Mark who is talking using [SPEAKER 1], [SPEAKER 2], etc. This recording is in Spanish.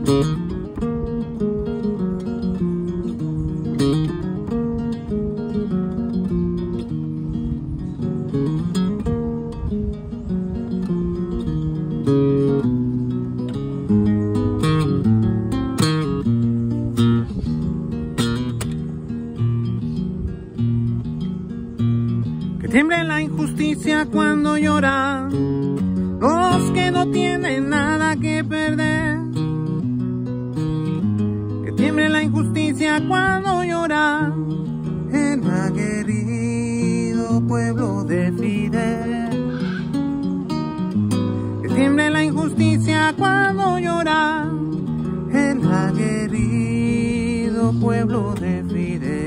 [SPEAKER 1] Que tiemble la injusticia cuando lloran los que no tienen nada que perder. Que tiemble la injusticia cuando llora el aguerrido pueblo de Fidel. Que tiemble la injusticia cuando llora el aguerrido pueblo de Fidel.